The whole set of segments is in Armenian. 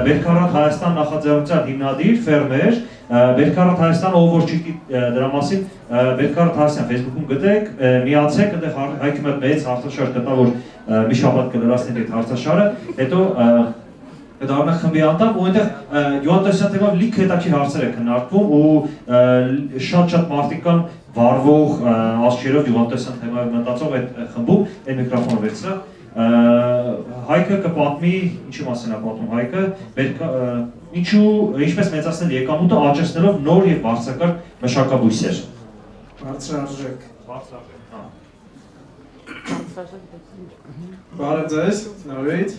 Բերքարատ Հայաստան նախաձեռնության հիմնադիր ֆերմեր, Բերքարատ Հայաստան, ով որ չգիտի դրա մասին, Բերքարատ Հայաստան Facebook-ում գտեք, միացեք, այնտեղ Հայքի մոտ մեծ հարցաշար կտա, որ մի շաբաթ կլրացնենք այդ հարցաշարը, հետո դառնանք խմբի անդամ ու այնտեղ գյուղատնտեսության թեմայով լիք հետաքրքիր հարցեր է քննարկվում ու շատ մարդիկ կան վարվող աստղերով գյուղատնտեսության թեմայով մտածող այդ խմբում, այդ միկրոֆոնը վերցրա Հայկը կպատմի, ինչի մասին է պատմում Հայկը, ինչպես մեծացնել եկամուտը աճեցնելով նոր և բարձրակարգ մշակաբույսեր։ Բարձրարժեք։ Բարև ձեզ, նորից։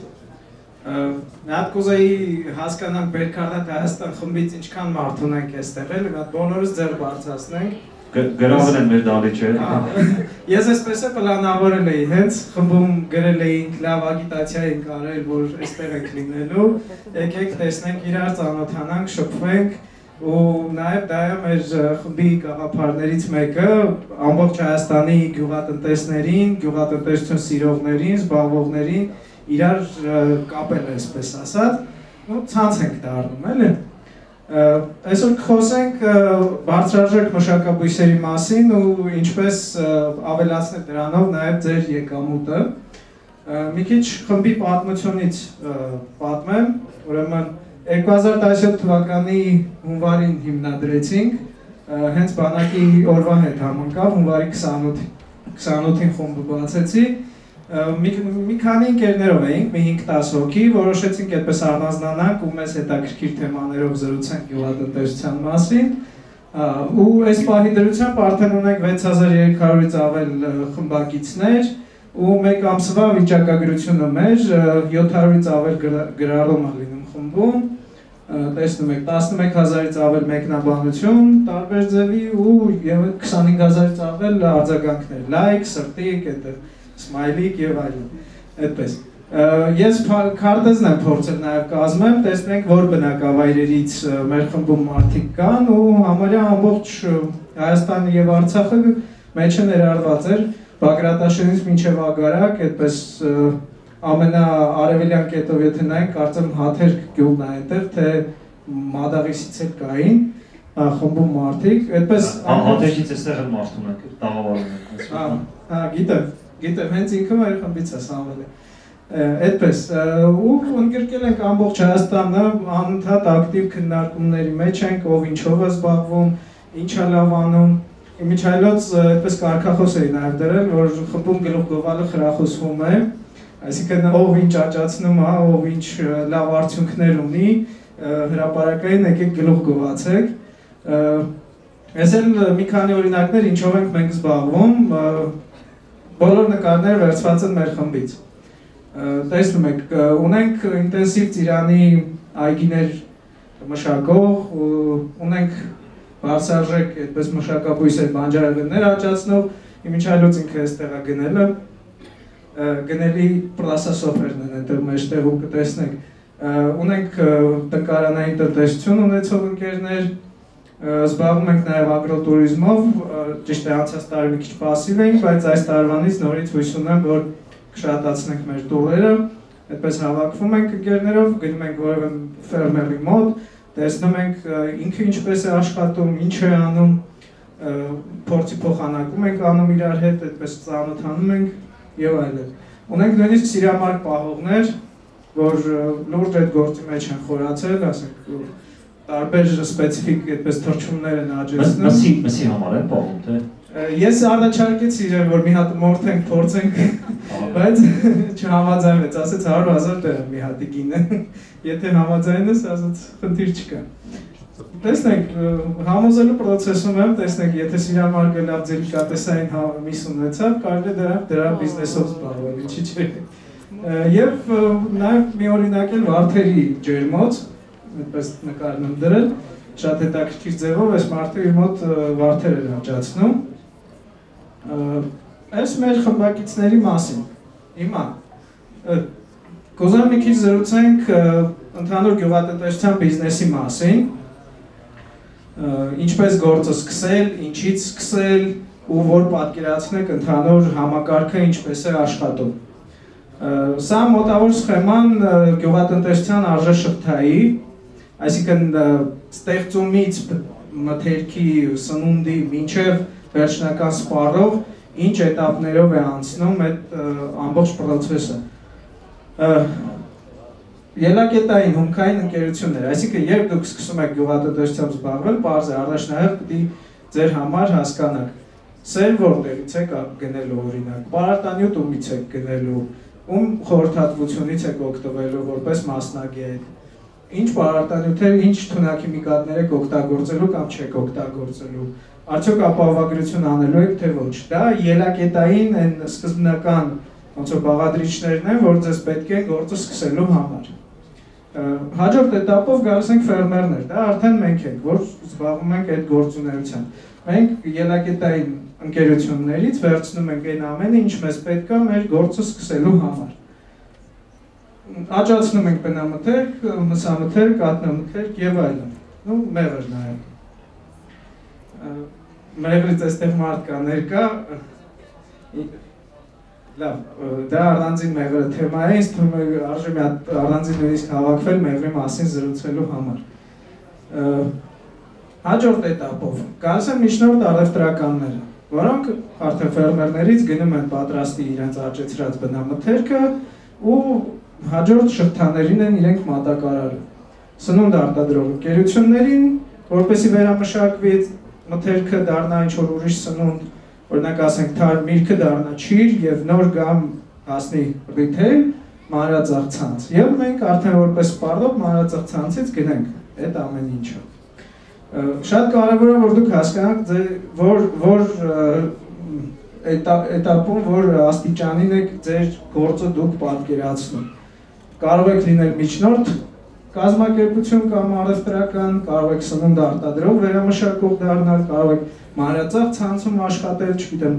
Մի հատ կուզեի հասկանանք Բերքարատ Հայաստան խմբից ինչքան մարդ ունենք այստեղ, մի հատ բոլորս ձեռ բարձրացնենք։ Գրավել են մեր դալիճը։ Ես այսպես է պլանավորել էի, հենց խմբում գրել էինք, լավ ագիտացիա էինք արել, որ այստեղ ենք լինելու, եկեք տեսնենք իրար ծանոթանանք, շփվենք ու նաև դա է մեր խմբի գաղափարներից մեկը, ամբողջ Հայաստանի գյուղատնտեսներին, գյուղատնտեսություն սիրողներին, զբաղվողներին իրար կապել է, այսպես ասած, ու ցանց ենք դառնում, էլի։ Այսօր կխոսենք բարձրարժեք մշակաբույսերի մասին ու ինչպես ավելացնել դրանով նաև ձեր եկամուտը։ Մի քիչ խմբի պատմությունից պատմեմ, ուրեմն 2017 թվականի հունվարին հիմնադրեցինք, հենց բանակի օրվա հետ համընկավ, հունվարի 28-ին խումբը բացեցի, մի քանի ընկերներով էինք, մի 5-10 հոգի, որոշեցինք այդպես առանձնանանք ու մեզ հետաքրքիր թեմաներով զրուցենք գյուղատնտեսության մասին ու այս պահի դրությամբ արդեն ունենք 6300-ից ավել խմբակիցներ ու մեկ ամսվա վիճակագրությունը մեր 700-ից ավել գրառում է լինում խմբում, տեսնում եք 11000-ից ավել մեկնաբանություն տարբեր ձևի ու 25000-ից ավել արձագանքներ, լայք, սրտիկ, սմայլիկ և այլն, այդպես։ Ես քարտեզն եմ փորձել նաև կազմեմ, տեսնենք որ բնակավայրերից մեր խմբում մարդիկ կան ու համարյա ամբողջ Հայաստանը և Արցախը մեջը ներառված էր, Բագրատաշենից մինչև Ագարակ, այդպես ամենաարևելյան կետով եթե նայենք, կարծեմ Հաթերք գյուղն է այնտեղ, թե Մադաղիսից էլ կային խմբում մարդիկ, այդպես Հաթերքից էստեղ էլ մարդ ունենք, տաղավարում ենք։ Գիտեմ, հենց ինքը մեր խմբից է Սամվել է, այդպես, ու ընդգրկել ենք ամբողջ Հայաստանը, անընդհատ ակտիվ քննարկումների մեջ ենք, ով ինչով է զբաղվում, ինչ է լավ անում, իմիջայլոց այդպես կարգախոս էի նաև դրել, որ խմբում գլուխ գովալը խրախուսվում է, այսինքն ով ինչ աճացնում է, ով ինչ լավ արդյունքներ ունի, հրապարակային եկեք գլուխ գովացեք, ես էլ մի քանի օրինակներ ինչով ենք մենք զբաղվում, բոլոր նկարները վերցված են մեր խմբից։ Տեսնում եք, ունենք ինտենսիվ Ծիրանի այգիներ մշակող, ունենք բարձրարժեք այդպես մշակաբույսեր բանջարեղեններ աճացնող, իմիջայլոց ինքը այստեղ է գնելը, գնելի պլասասոֆերն են այդտեղ մեջտեղում կտեսնեք, ունենք տնկարանային տնտեսություն ունեցող ընկերներ, զբաղվում ենք նաև ագրոտուրիզմով, ճիշտ է անցած տարի մի քիչ պասիվ էինք, բայց այս տարվանից նորից հույս ունեմ, որ կշատացնենք մեր տուրերը, այդպես հավաքվում ենք ընկերներով, գնում ենք որևէ ֆերմերի մոտ, տեսնում ենք ինքը ինչպես է աշխատում, ինչ է անում, փորձի փոխանակում ենք անում իրար հետ, այդպես ծանոթանում ենք եւ այլն։ Ունենք նույնիսկ սիրամարգ պահողներ, որ լուրջ այդ գործի մեջ են խորացել, ասենք տարբեր սպեցիֆիկ այդպես թռչուններ են աճեցնում։ Մսի համար են պահում, թե։ Ես առաջարկեցի իրեն, որ մի հատ մորթենք, փորձենք, բայց չհամաձայնվեց, ասեց 100,000 դրամ մի հատի գինը։ Եթե համաձայնես, ասեց խնդիր չկա։ Տեսնենք, համոզելու պրոցեսում եմ, տեսնենք, եթե սիրամարգը լավ դելիկատեսային միս ունեցավ, կարելի է դրա բիզնեսով զբաղվել, ինչի՞ չէ։ Եվ նաև մի օրինակ էլ վարդերի ջերմոց, այդպես նկարն եմ դրել, շատ հետաքրքիր ձևով այս մարդը իր մոտ վարդեր էր աճացնում։ Այս մեր խմբակիցների մասին, հիմա, կուզեմ մի քիչ զրուցենք ընդհանուր գյուղատնտեսության բիզնեսի մասին, ինչպես գործը սկսել, ինչից սկսել ու որ պատկերացնեք ընդհանուր համակարգը ինչպես է աշխատում։ Սա մոտավոր սխեման գյուղատնտեսության արժեշղթայի, այսինքն ստեղծումից մթերքի սնունդի մինչև վերջնական սպառող ինչ էտապներով է անցնում այդ ամբողջ պրոցեսը։ Ելակետային հումքային ընկերություններ, այսինքն երբ դուք սկսում եք գյուղատնտեսությամբ զբաղվել, պարզ է առաջնահերթ պիտի ձեր համար հասկանաք, սեր որտեղից եք գնելու օրինակ, պարարտանյութ ումից եք գնելու, ում խորհրդատվությունից եք օգտվելու որպես մասնագետ, ինչ պարարտանյութեր, ինչ թունաքիմիկատներ եք օգտագործելու կամ չեք օգտագործելու, արդյոք ապահովագրություն անելու եք թե ոչ։ Դա ելակետային այն սկզբնական ոնց որ բաղադրիչներն են, որ ձեզ պետք է գործը սկսելու համար։ Հաջորդ էտապով գալիս ենք ֆերմերներ, դա արդեն մենք ենք, որ զբաղվում ենք այդ գործունեությամբ։ Մենք ելակետային ընկերություններից վերցնում ենք այն ամենը, ինչ մեզ պետք է մեր գործը սկսելու համար։ Աճացնում ենք բնամթերք, մսամթերք, կաթնամթերք եւ այլն։ Ну, մեղր նաեւ։ Մեղրից այստեղ մարդ կա ներկա։ Լավ, դա առանձին մեղրը թեմա է, ինձ թվում է արժե մի հատ առանձին նույնիսկ հավաքվել մեղրի մասին զրուցելու համար։ Հաջորդ էտապով գալիս են միջնորդ առևտրականները, որոնք արդեն ֆերմերներից գնում են պատրաստի իրենց աճեցրած բնամթերքը ու հաջորդ շղթաներին են իրենք մատակարարում։ Սնունդ արտադրող ընկերություններին, որպեսզի վերամշակվի մթերքը դառնա ինչ-որ ուրիշ սնունդ, օրինակ ասենք թար միրգը դառնա չիր եւ նոր գամ հասնի ռիթեյլ մանրածախ ցանց եւ մենք արդեն որպես սպառող մանրածախ ցանցից գնենք այդ ամեն ինչը։ Շատ կարեւոր է որ դուք հասկանաք որ էտապում որ աստիճանին եք ձեր գործը դուք պատկերացնում։ Կարող եք լինել միջնորդ կազմակերպություն կամ առևտրական, կարող եք սնունդ արտադրող վերամշակող դառնալ, կարող եք մանրածախ ցանցում աշխատել, չգիտեմ,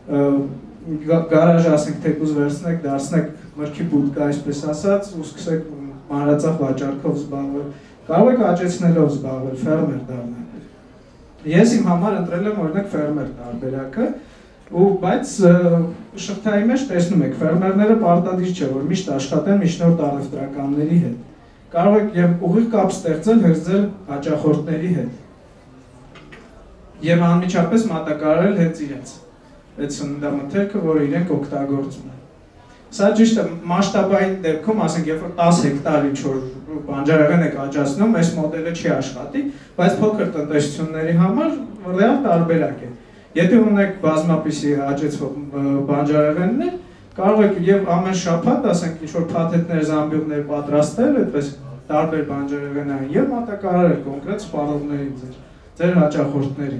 գարաժ ասենք թեկուզ վերցնեք, դարձնեք մրգի բուտկա, այսպես ասած, ու սկսեք մանրածախ վաճառքով զբաղվել, կարող եք աճեցնելով զբաղվել, ֆերմեր դառնալ։ Ես իմ համար ընտրել եմ օրինակ ֆերմեր տարբերակը, բայց շղթայի մեջ տեսնում եք, ֆերմերները պարտադիր չէ, որ միշտ աշխատեն միջնորդ առևտրականների հետ։ Կարող եք եւ ուղիղ կապ ստեղծել հենց ձեր հաճախորդների հետ։ Եվ անմիջապես մատակարարել հենց իրենց այդ սննդամթերքը, որ իրենք օգտագործում են։ Սա ճիշտ է, մասշտաբային դեպքում, ասենք, երբ որ 10 հեկտար ինչ-որ բանջարեղեն եք աճացնում, այս մոդելը չի աշխատի, բայց փոքր տնտեսությունների համար ռեալ տարբերակ է։ Եթե ունեք բազմապիսի աճեցող բանջարեղեններ, կարող եք եւ ամեն շաբաթ, ասենք, ինչ-որ փաթեթներ, զամբյուղներ պատրաստել, այդպես տարբեր բանջարեղենային եւ մատակարարել կոնկրետ սպառողներին ձեր հաճախորդներին։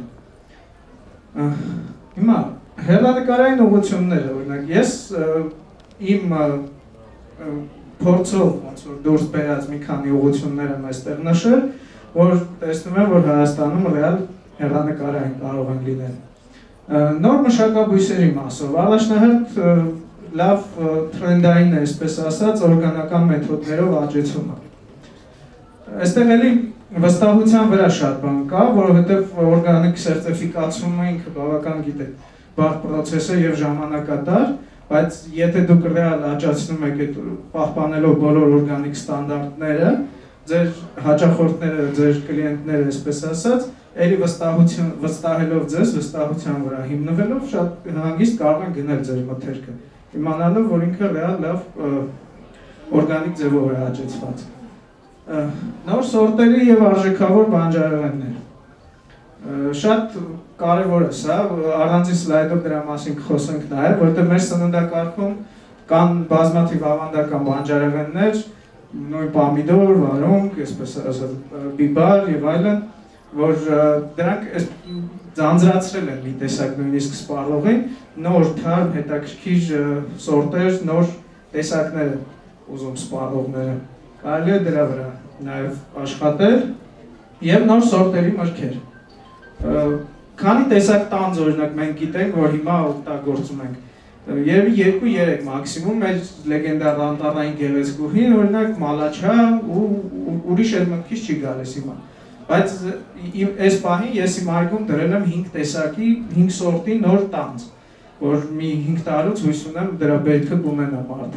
Հիմա հեռանկարային ուղղությունները, օրինակ, ես իմ փորձով ոնց որ դուրս բերած մի քանի ուղղություններ եմ այստեղ նշել, որ տեսնում եմ, որ Հայաստանում ռեալ հեռանկարային կարող են լինել։ Նոր մշակաբույսերի մասով, առաջնահերթ լավ թրենդային է, այսպես ասած, օրգանական մեթոդներով աճեցումը։ Այստեղ էլի վստահության վրա շատ բան կա, որովհետև օրգանիկ սերտիֆիկացումը ինքը բավական գիտեք բարդ պրոցես է եւ ժամանակատար, բայց եթե դուք ռեալ աճացնում եք այդ պահպանելով բոլոր օրգանիկ ստանդարտները, ձեր հաճախորդները, ձեր կլիենտները, այսպես ասած, էլի վստահելով ձեզ, վստահության վրա հիմնվելով շատ հանգիստ կարող են գնել ձեր մթերքը, իմանալով, որ ինքը ռեալ լավ օրգանիկ ձևով է աճեցված։ Նոր սորտերի եւ արժեքավոր բանջարեղեններ։ Շատ կարևոր է սա, առանձին սլայդով դրա մասին կխոսենք նաեւ, որովհետեւ մեր սննդակարգում կան բազմաթիվ ավանդական բանջարեղեններ, նույն պամիդոր, վարունգ, այսպես ասած, բիբար եւ այլն, որ դրանք ձանձրացրել են մի տեսակ նույնիսկ սպառողին, նոր թարմ հետաքրքիր սորտեր, նոր տեսակներ ուզում սպառողները։ Կարելի է դրա վրա նաև աշխատել եւ նոր սորտերի մրգեր։ Քանի տեսակ տանձ օրինակ մենք գիտենք, որ հիմա օգտագործում ենք։ Երևի 2-3 մաքսիմում մեր լեգենդար անտառային գեղեցկուհին օրինակ մալաչա ու ուրիշ էլ մտքից չի գալիս հիմա։ Բայց այս պահին ես իմ այգում դրել եմ 5 տեսակի, 5 սորտի նոր տանձ, որ մի 5 տարուց հույս ունեմ դրա բերքը կունենամ արդեն։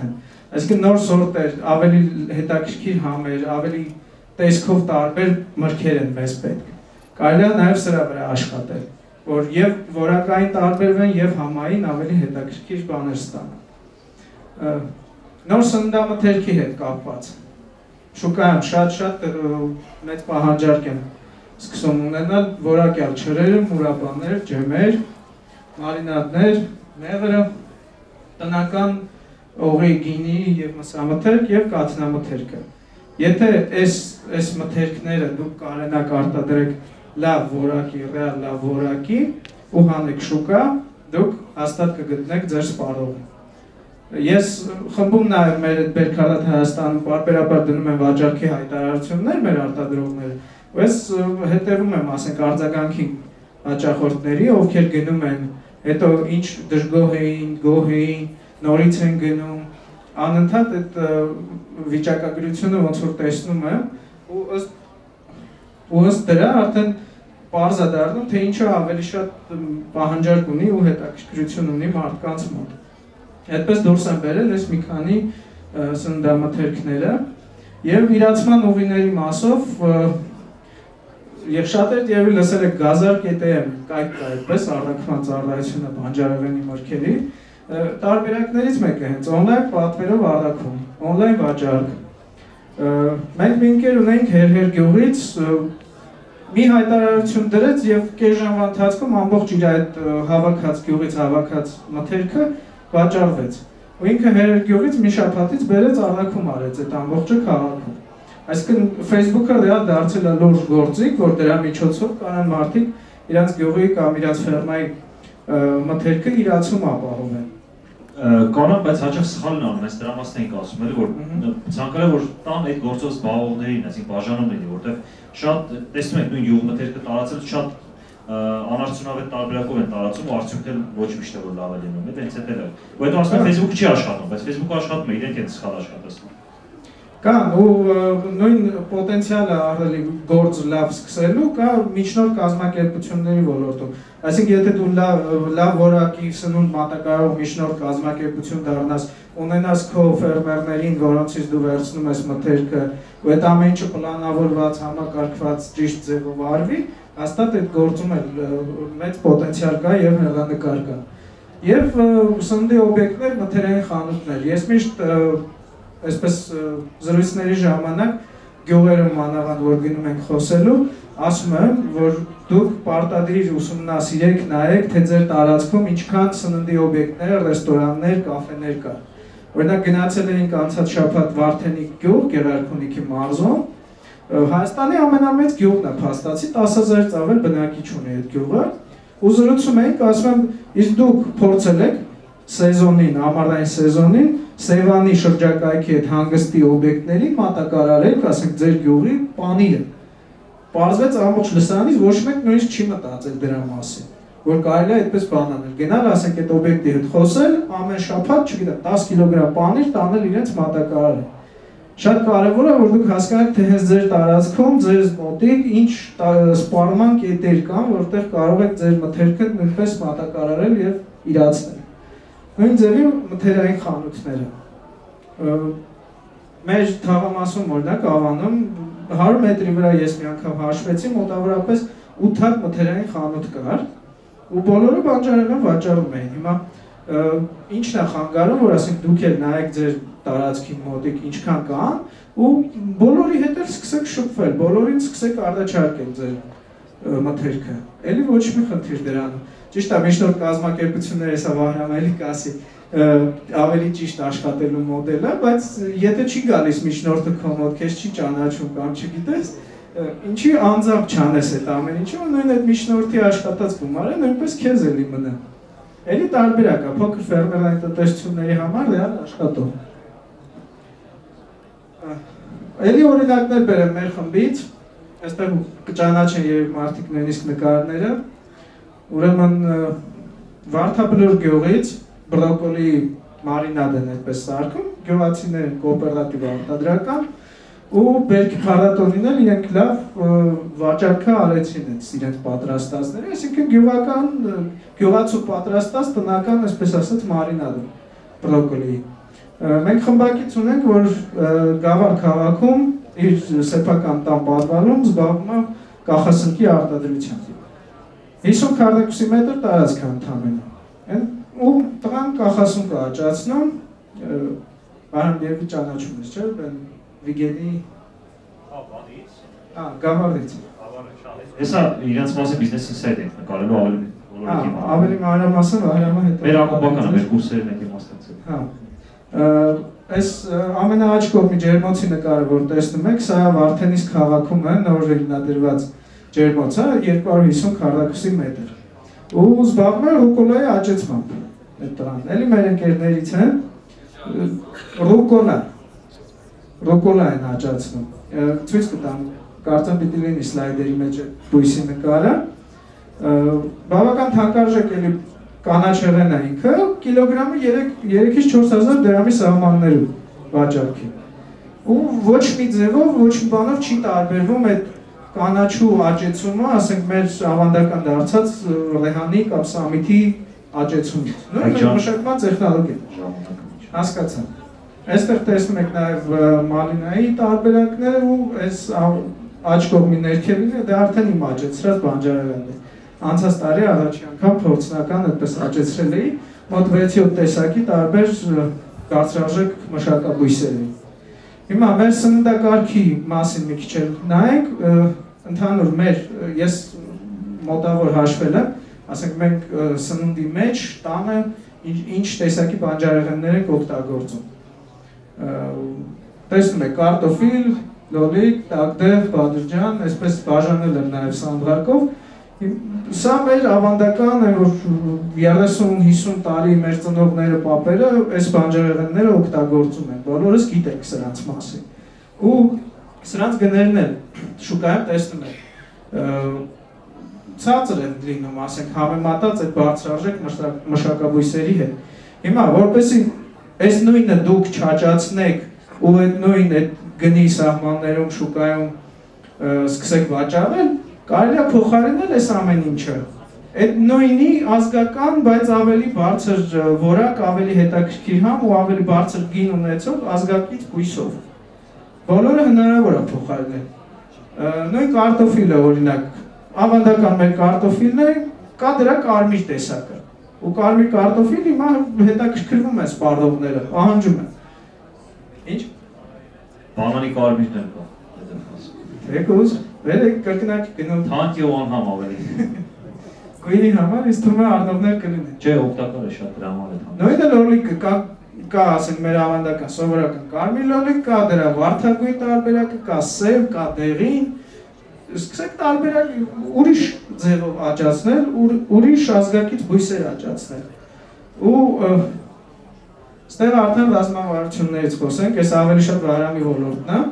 Այսինքն նոր սորտեր, ավելի հետաքրքիր համեր, ավելի տեսքով տարբեր մրգեր են մեզ պետք։ Կարելի է նաև սրա վրա աշխատել, որ եւ որակային տարբերվեն եւ համային ավելի հետաքրքիր բաներ ստանան։ Նոր սննդամթերքի հետ կապված շուկայում շատ մեծ պահանջարկ են սկսում ունենալ որակյալ չրերը, մուրաբաներ, ջեմեր, մարինադներ, մեղրը, տնական օղի, գինի եւ մսամթերք եւ կաթնամթերքը։ Եթե այս մթերքները դուք կարենաք արտադրեք լավ որակի, ռեալ լավ որակի ու հանեք շուկա, դուք հաստատ կգտնեք ձեր սպառողը։ Ես խմբում նաև մեր Բերքարատ Հայաստանում պարբերաբար դնում եմ վաճառքի հայտարարություններ մեր արտադրողները, ու ես հետևում եմ, ասենք, արձագանքի հաճախորդների, ովքեր գնում են, հետո ինչ դժգոհ էին, գոհ էին, նորից են գնում, անընդհատ այդ վիճակագրությունը ոնց որ տեսնում եմ, ու ըստ դրա արդեն պարզ է դառնում, թե ինչը ավելի շատ պահանջարկ ունի ու հետաքրքրություն ունի մարդկանց մոտ։ Այդպես դուրս են բերել այս մի քանի սննդամթերքները եւ իրացման ուղիների մասով եւ շատերդ եւի լսել եք Գազար ԿՏՄ, կայք կա այդպես առաքման ծառայությունը բանջարեղենի մրգերի, տարբերակներից մեկը հենց on-line պատվերով առաքում, on-line վաճառք։ Մենք մի ընկեր ունենք Հերհեր գյուղից, մի հայտարարություն դրեց եւ կես ժամվա ընթացքում ամբողջ իր այդ հավաքած գյուղից հավաքած մթերքը վաճառվեց։ Ու ինքը Հերհեր գյուղից մի շաբաթից բերեց առաքում արեց այդ ամբողջը քաղաքում։ Այսինքն Facebook-ը ռեալ դարձել է լուրջ գործիք, որ դրա միջոցով կարան մարդիկ իրանց գյուղի կամ իրանց ֆերմայի մթերքը իրացում ապահովեն։ Կանան, բայց հաճախ սխալն անում, այս դրա մասն ենք ասում, էլի, որ ցանկալի որ տան այդ գործով զբաղվողներին, այսինքն բաժանումներին, որտեղ շատ տեսնում եք նույն յուղմթերքը տարածել շատ անարդյունավետ տարբերակով են տարածում ու արդյունքն ոչ միշտ որ լավ է լինում, դա հենց էդ է։ Ու հետո ասում են Facebook-ը չի աշխատում, բայց Facebook-ը աշխատում է, իրենք են սխալ աշխատում։ Կան ու նույն պոտենցիալը ահռելի գործ լավ սկսելու կա միջնորդ կազմակերպությունների ոլորտում։ Այսինքն եթե դու լավ որակի սնունդ մատակարարող միջնորդ կազմակերպություն դառնաս, ունենաս քո ֆերմերներին, որոնցից դու վերցնում ես մթերքը, ու այդ ամեն ինչը պլանավորված, համակարգված, ճիշտ ձևով արվի, հաստատ այդ գործում մեծ պոտենցիալ կա եւ հեռանկար կա։ Եվ սննդի օբյեկտներ, մթերային խանութներ։ Ես միշտ այսպես զրույցների ժամանակ գյուղերում մանավանդ որ գնում ենք խոսելու, ասում եմ, որ դուք պարտադիր ուսումնասիրեք, նայեք, թե ձեր տարածքում ինչքան սննդի օբյեկտներ, ռեստորաններ, կաֆեներ կա։ Օրինակ գնացել էինք անցած շաբաթ Վարդենիկ գյուղ, Գեղարքունիքի մարզում, Հայաստանի ամենամեծ գյուղն է, փաստացի 10,000 ծավալ բնակիչ ունի այդ գյուղը, ու զրուցում էինք, ասում եմ, իսկ դուք փորձել եք սեզոնին, ամառային սեզոնին Սևանի շրջակայքի այդ հանգստի օբյեկտներին մատակարարել, ասենք ձեր գյուղի պանիրը։ Պարզվեց ամբողջ լսարանից ոչ մեկ նույնիսկ չի մտածել դրա մասին, որ կարելի է այդպես բան անել։ Գնալ, ասենք այդ օբյեկտի հետ խոսել, ամեն շաբաթ, չգիտեմ, 10 կիլոգրամ պանիր տանել իրենց մատակարարել։ Շատ կարևոր է, որ դուք հասկանաք, թե հենց ձեր տարածքում, ձեր մոտիկ ինչ սպառման կետեր կան, որտեղ կարող եք ձեր մթերքը նույնպես մատակարարել եւ իրացնել։ Նույն ձևի մթերային խանութները։ Մեր թաղամասում օրինակ Ավանում 100 մետրի վրա ես մի անգամ հաշվեցի, մոտավորապես 8 հատ մթերային խանութ կար, ու բոլորը բանջարեղեն վաճառում էին։ Հիմա ինչն է խանգարում, որ ասենք դուք էլ նայեք ձեր տարածքի մոտիկ ինչքան կան, ու բոլորի հետ էլ սկսեք շփվել, բոլորին սկսեք առաջարկել ձեր մթերքը։ Էլի ոչ մի խնդիր դրանում։ Ճիշտ է, միջնորդ կազմակերպությունները հեսա Վահրամ էլի կասի ավելի ճիշտ աշխատելու մոդել է, բայց եթե չի գալիս միջնորդը քո մոտ, քեզ չի ճանաչում կամ չգիտես, ինչի անձամբ չանես այդ ամեն ինչը, նույն այդ միջնորդի աշխատած գումարը նույնպես քեզ էլի մնա։ Էլի տարբերակ է, փոքր ֆերմերային տնտեսությունների համար ռեալ աշխատող։ Էլի օրինակներ բերեմ մեր խմբից, այստեղ կճանաչեն երբ մարդիկ նույնիսկ նկարները, ուրեմն Վարդապլուր գյուղից բրոկոլի մարինադ են այդպես սարքում, գյուղացիներ են կոոպերատիվ արտադրական, ու Բերքի փառատոնին էլ իրենք լավ վաճառքը արեցին իրենց պատրաստածները, այսինքն գյուղական, գյուղացու պատրաստած տնական, այսպես ասած, մարինադ բրոկոլի։ Մենք խմբակից ունենք, որ Գավառ քաղաքում իր սեփական տան պատվալում զբաղվում է կախասնկի արտադրությամբ։ 50 քառակուսի մետր տարածք է ընդամենը։ Ու տղան կախասունք է աճացնում, բարամ երկու ճանաչում ես, չէ՞, Վիգենի Գավառից։ Հեսա իրենց մասի բիզնեսի սայդ ենք նկարելու ավելի մանրամասն Վահրամը հետո։ Մեր ակումբականը, մեր կուրսերն ենք իմաստացել։ Այս ամենաաջ կողմի ջերմոցի նկարը, որ տեսնում եք, սա Վարդենիս քաղաքում է նոր հիմնադրված ջերմոցը 250 քառակուսի մետր։ Ու զբաղվում է ռուկոլայի աճեցմամբ այդ տղան։ Էլի մեր ընկերներից են ռուկոլա են աճացնում։ Ցույց կտամ, կարծեմ պիտի լինի սլայդերի մեջ բույսի նկարը։ Բավական թանկարժեք էլի կանաչեղեն է ինքը, կիլոգրամը 3-ից 4000 դրամի սահմաններում վաճառքի։ Ու ոչ մի ձևով, ոչ մի բանով չի տարբերվում այդ կանաչու աճեցումը, ասենք մեր ավանդական դարձած ռեհանի կամ սամիթի աճեցումից։ Նույն մշակման տեխնոլոգիա։ Հասկացա։ Այստեղ տեսնում եք նաև մալինայի տարբերակները ու այս աջ կողմի ներքևին է, դա արդեն իմ աճեցրած բանջարեղենն է։ Անցած տարի առաջի անգամ փորձնական այդպես աճեցրել էի, մոտ 6-7 տեսակի տարբեր բարձրարժեք մշակաբույսեր էին։ Հիմա մեր սննդակարգի մասին մի քիչ նայենք, ընդհանուր մեր, ես մոտավոր հաշվել եմ, ասենք մենք սննդի մեջ տանը ինչ տեսակի բանջարեղեններ ենք օգտագործում։ Տեսնում եք կարտոֆիլ, լոլիկ, տակդև, բադրջան, այսպես բաժանել եմ նաև սանդղակով։ Սա մեր ավանդական է, որ 30-50 տարի մեր ծնողները, պապերը այս բանջարեղենները օգտագործում են, բոլորս գիտենք սրանց մասին։ Ու սրանց գներն էլ շուկայում տեսնում եք, ցածր են լինում, ասենք, համեմատած այդ բարձրարժեք մշակաբույսերի հետ։ Հիմա, որպեսզի այս նույնը դուք չաճացնեք ու այդ նույն այդ գնի սահմաններում շուկայում սկսեք վաճառել, կարելի է փոխարինել այս ամեն ինչը։ Այդ նույնի ազգական, բայց ավելի բարձր որակ, ավելի հետաքրքիր համ ու ավելի բարձր գին ունեցող ազգակից բույսով։ Բոլորը հնարավոր է փոխարինել։ Նույն կարտոֆիլը, օրինակ, ավանդական մեր կարտոֆիլն է, կա դրա կարմիր տեսակը։ Ու կարմիր կարտոֆիլ հիմա հետաքրքրվում է սպառողները, ահանջում են։ Ինչ? Բանանի կարմիրն են կա։ Եկուզ, վերեք կրկնակի գնում։ Թանկ ու անհամ ավելի։ Գույնի համար ես թվում է արդողներ կլինեն։ Չէ, օգտակար է շատ դրա համար է թանկ։ Նույնը լոլիկը կա, ասենք մեր ավանդական սովորական կարմիր լոլիկ, կա դրա վարդագույն տարբերակը, կա սև, կա դեղին։ Սկսեք տարբերակ ուրիշ ձևով աճացնել, ուրիշ ազգակից բույսեր աճացնել։ Ու ստեղ արդեն ռազմավարություններից խոսենք, ես ավելի շատ Վահրամի ոլորտն է։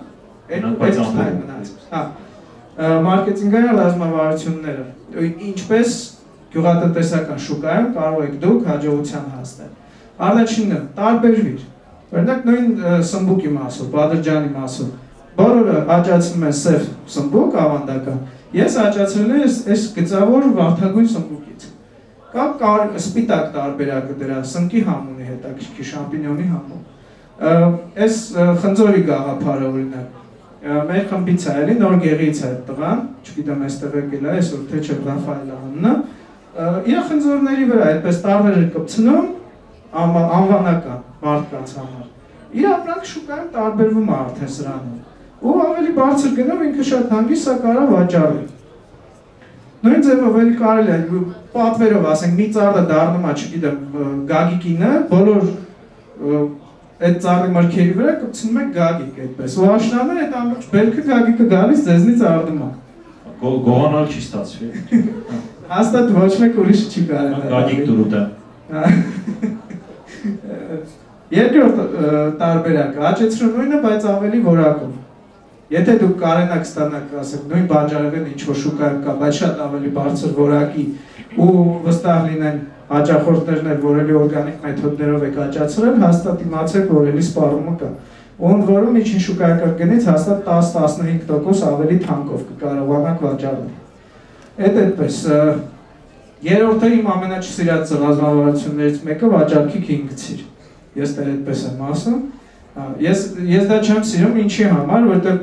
Մարքեթինգային ռազմավարությունները, ինչպես գյուղատնտեսական շուկայում կարող եք դուք հաջողության հասնել։ Առաջինը տարբերվիր, օրինակ նույն սմբուկի մասով, բադրջանի մասով, բոլորը աճացնում են սև սմբուկ ավանդական, ես աճացրել եմ այս գծավոր վարդագույն սմբուկից։ Կա սպիտակ տարբերակը դրա, սնկի համունի հետաքրքիր, շամպինյոնի համուն։ Այս խնձորի գաղափարը օրինակ, մեր խմբից է էլի, նոր գեղից է տղան, չգիտեմ այստեղ եկել է, այսօր թե չէ Ռաֆայել անունը, իր խնձորների վրա այդպես տարվեր է կպցնում, անվանական մարդկանց համար։ Իր ապրանքը շուկայում տարբերվում է արդեն սրանով։ Ու ավելի բարձր գնով ինքը շատ հանգիստ սա կարող վաճառել։ Նույն ձևով էլի կարելի է պատվերով ասենք մի ծառը դառնում է, չգիտեմ, գագիկինը, բոլոր այդ ծառի մրգերի վրա կպցնում եք գագիկ այդպես։ Ու աշնանը այդ ամբողջ բերքը գագիկը գալիս ձեզնից արդում է։ Գողանալ չի ստացվի։ Հաստատ ոչ մեկ ուրիշ չի կարելի։ Գագիկ դուրուտը։ Երկրորդ տարբերակը աճեցրու նույնը, բայց ավելի որակով։ Եթե դուք կարենակ ստանաք, ասեք, նույն բանջարեղենը ինչ-որ շուկայում կա, բայց շատ ավելի բարձր որակի ու վստահ լինեն հաճախորդներն էլ, որ էլի օրգանիկ մեթոդներով եք աճացրել, հաստատ իմացեք, որ էլի սպառումը կա։ Ու ընդ որում միջին շուկայական գնից հաստատ 10-15% ավելի թանկով կկարողանաք վաճառել։ Այդ այդպես, երրորդը իմ ամենաչսիրած ռազմավարություններից մեկը վաճառքի քինգցիր։ ես դեռ այդպես եմ ասում։ Ես դա չեմ սիրում, ինչի համար, որտեղ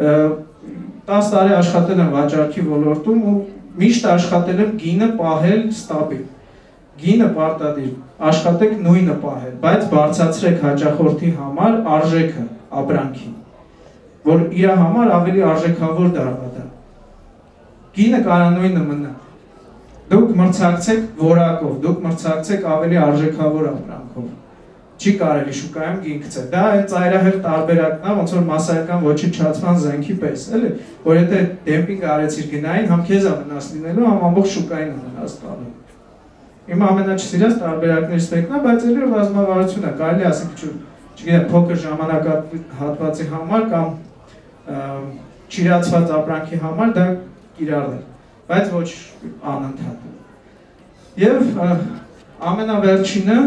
10 տարի աշխատել եմ վաճառքի ոլորտում ու միշտ աշխատել եմ գինը պահել ստաբիլ։ Գինը պարտադիր, աշխատեք նույնը պահել, բայց բարձրացրեք հաճախորդի համար արժեքը ապրանքի, որ իր համար ավելի արժեքավոր դառնա դա։ Գինը կարա նույնը մնա։ Դուք մրցակցեք որակով, դուք մրցակցեք ավելի արժեքավոր ապրանքով։ Չի կարելի շուկայում գին գցել։ Դա այն ծայրահեղ տարբերակն է, ոնց որ մասսայական ոչնչացման զենքի պես, էլի, որ եթե դեմպինգ արեցիր գնային, համ քեզ է վնաս լինելու, համ ամբողջ շուկային է վնաս տալու։ Իմ ամենաչսիրած տարբերակներից մեկն է, բայց էլի ռազմավարություն է, կարելի ասենք, չգիտեմ, փոքր ժամանակահատվածի համար կամ չիրացված ապրանքի համար դա կիրառել, բայց ոչ անընդհատ։ Եվ ամենավերջինը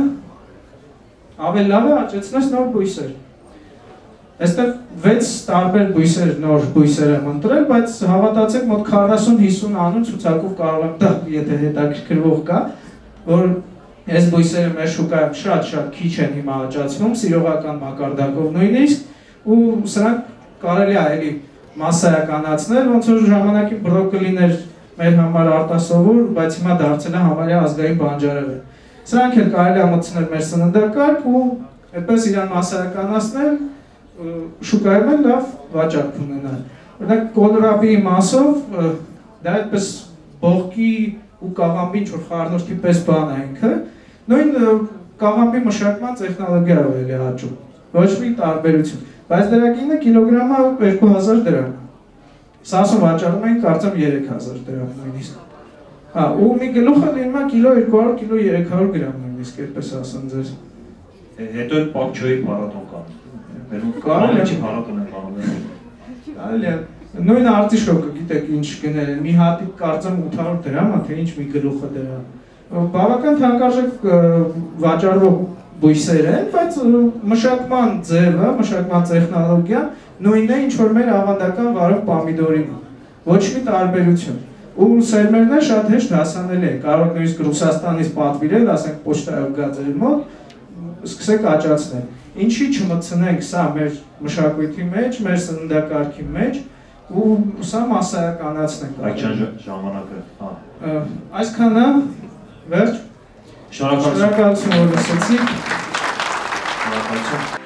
ավելի լավ է աճեցնես նոր բույսեր։ Այստեղ 6 տարբեր բույսեր, նոր բույսեր եմ ընտրել, բայց հավատացեք մոտ 40-50 անուն ցուցակով կարող եմ տալ, եթե հետաքրքրվող կա, որ այս բույսերը մեր շուկայում շատ քիչ են հիմա աճացվում, սիրողական մակարդակով նույնիսկ, ու սրանք կարելի է էլի մասսայականացնել, ոնց որ ժամանակին բրոկոլին էր մեր համար արտասովոր, բայց հիմա դարձել է համարյա ազգային բանջարեղեն։ Սրանք էլ կարելի է մտցնել մեր սննդակարգ ու այդպես իրան մասսայականացնել, շուկայում էլ լավ վաճառք ունենալ։ Օրինակ կոլրաբի մասով դա այդպես բողկի ու կաղամբի ինչ-որ խառնուրդի պես բան է ինքը, նույն կաղամբի մշակման տեխնոլոգիայով էլ է աճում, ոչ մի տարբերություն, բայց դրա գինը կիլոգրամը 2000 դրամ։ Սասում վաճառում են կարծեմ 3000 դրամ նույնիսկ։ Ու մի գլուխը լինում է կիլո 200, կիլո 300 գրամ նույնիսկ, այդպես ասեմ ձեզ։ Հետո էլ պակչոյի փառատոն կա։ Կարելի է փառատոն են անում։ Կարելի է։ Նույն արտիշոկը, գիտեք ինչ գնել են, մի հատիկ կարծեմ 800 դրամ է, թե ինչ մի գլուխը դրա։ Բավական թանկարժեք վաճառվող բույսեր են, բայց մշակման ձևը, մշակման տեխնոլոգիան նույնն է, ինչ որ մեր ավանդական վարող պամիդորին։ Ոչ մի տարբերություն։ Ու սերմերները շատ հեշտ հասանելի է, կարող նույնիսկ Ռուսաստանից պատվիրել, ասենք պոչտայով գա ձեր մոտ, սկսեք աճացնել։ Ինչի չմտցնենք սա մեր մշակույթի մեջ, մեր սննդակարգի մեջ ու սա մասսայականացնենք։ Այդքան ժամանակը, Այսքանը, վերջ։ Շնորհակալություն, որ լսեցիք։ Շնորհակալություն։